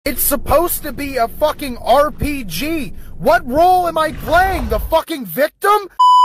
It's supposed to be a fucking RPG. What role am I playing? The fucking victim?